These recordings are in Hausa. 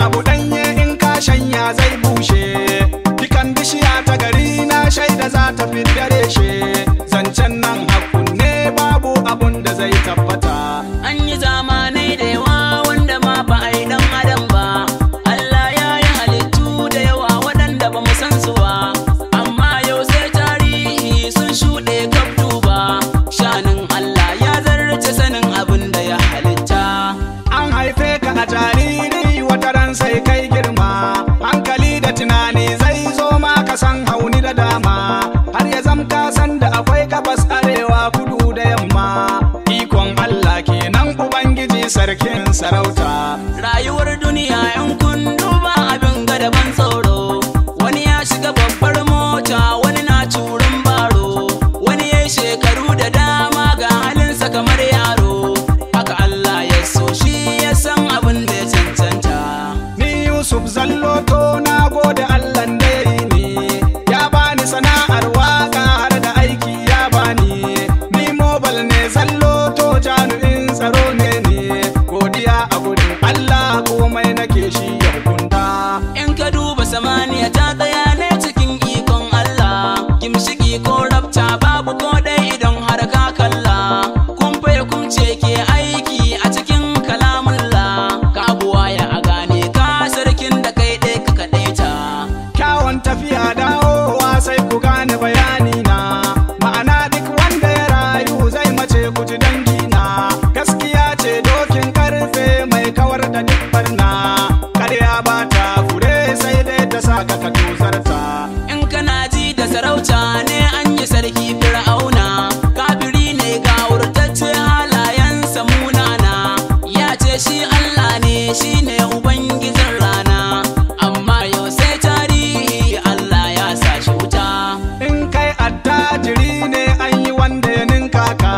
abu danye in ka shanya zai bushe, dukan bishiya ta gari na shaida za ta fidare shi. Zancen nan hakun ne babu abun da zai tabbata. An yi zamanai da yawa wanda ma ba a yi dan adam ba. Allah ya yi halittu da yawa waɗanda ba mu san su ba, amma yau sai tarihi sun shuɗe kaf duba. Shanin Allah ya zarce sanin abin da ya halitta. An haife ka a jariri wata ran sai kai girma, hankali da tunani zai zo ma ka san hauni da dama, har ya zamka san da akwai gabas arewa kudu da yamma. Ikon Allah kenan Ubangiji sarkin sarauta. Rayuwar duniya in kun duba abin gada ban tsoro, wani ya shiga babbar mota wani na turin baro, wani ya shekaru da dama ga halinsa kamar yaro. Haka Allah ya so shi ya san abin da ya cancanta. Ni Yusuf Zalloto na gode Allah da ya yi ni, ya bani sana'ar waka har da aiki ya bani. Ni mobile ne Zalloto jami'in tsaro ne ni, godiya a gurin Allah komai nake shi ya hukunta. In ka duba samaniya ta tsaya ne cikin ikon Allah, gimshiki ko rabta babu ko ɗaya idan har ka kalla. Kumfa ya kumce ke aiki a cikin kalamullah, ka buwaya a gane ka sarkin da kai ɗaya ka kaɗaita. Kyawun tafiya dawowa sai ku gane bayani na, ma'ana duk wanda ya rayu zai mace ku ji dangina. Gaskiya ce dokin karfe mai kawar da duk barna, ƙarya ba ta fure sai dai ta saka ka tozarta. In kana ji da sarauta ne an yi sarki Fir'auna, kafiri ne ga wurtacce halayensa munana. Ya ce shi Allah ne shi ne Ubangijin rana, amma yau sai tarihi Allah ya sa shi wuta. In kai attajiri ne an yi wanda ya ninka ka,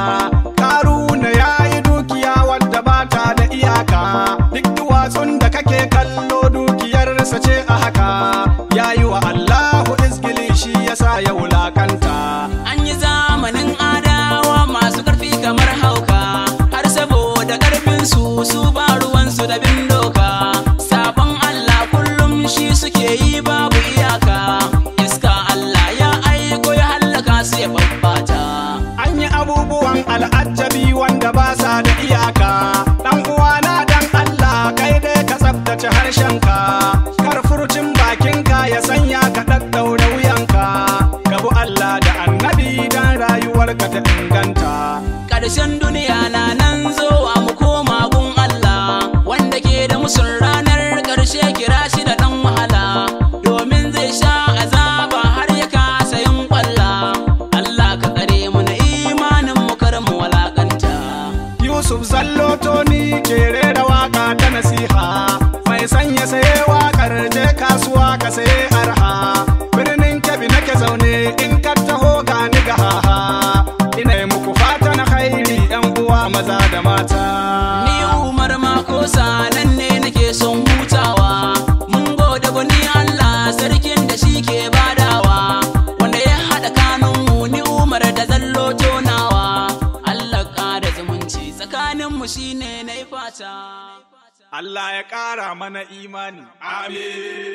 Karuna ya yi dukiya wadda ba ta da iyaka. Duk duwatsun da kake kallo dukiyarsa ce a haka, ya yi wa Allahu izgili shi yasa ya wulakanta. An yi zamanin adawa masu ƙarfi kamar hauka, har saboda ƙarfinsu su ba ruwansu da bin doka. Sabon Allah kullum shi suke yi babu iyaka, iska Allah ya aiko ya hallaka su ya babbata. An yi abubuwan al'ajabi wanda ba sa da iyaka. Dan uwana dan Allah kai dai ka tsabtace harshenka, kar furcin bakinka ya sanya ka ɗaɗɗaure wuyanka. Gabu Allah da annabi dan rayuwarka ta inganta. Ƙarshen duniya na nan zowa mu koma gun Allah, wanda ke da musun ranar ƙarshe kira shi da ɗan wahala, domin zai sha azaba har ya kasa yin ƙwalla. Allah ka tsare mu na imanin mu kar mu walakanta. Yusuf Zalloto ni ke rera waka ta nasiha, mai sanya saye wakar je kasuwa ka saye arha. Birnin Kebbi nake zaune in ka taho ga ni ga haha, ina yi muku fata na khairi yan uwa maza da mata. Ni Umar Makosa nan ne nake son hutawa, mun gode gwani Allah sarkin da shi ke badawa, wanda ya haɗa kanunmu ni Umar da Zalloto nawa. Allah ƙara zumunci tsakaninmu shine na fata. Allah ya ƙara mana imani. Amin.